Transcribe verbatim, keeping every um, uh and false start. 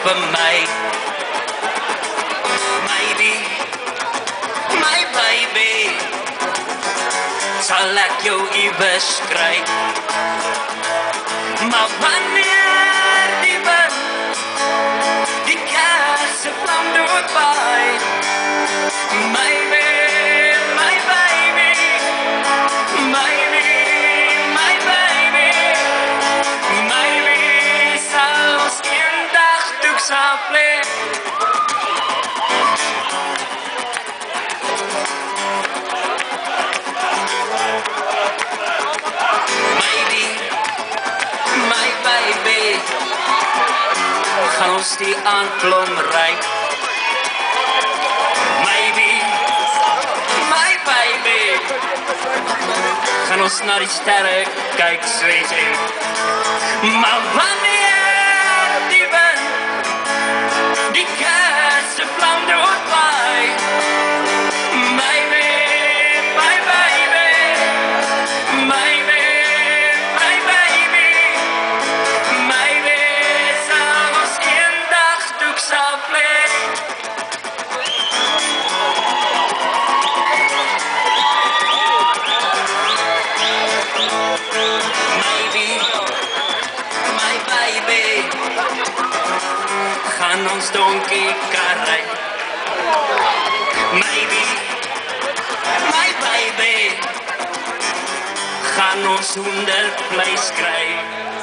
vir my. Maybe, my baby, sal ek jou iewers kry. Maar wanneer die wind die kersenvlam doodwaai, maybe, my baby, maybe, my baby, maybe sal ons eendag toe sal plek. Gaan ons die aandblom ryp. Maybe, my baby, gaan ons na die sterre kyk soos en. Maar wanneer die wind die kersenvlam doodwaai, maybe, my baby, maybe, my baby, maybe sal ons eendag toe sal plek. Maybe, my baby, gaan ons donkie kar ry. Maybe, my baby, gaan ons honderd vleis kry.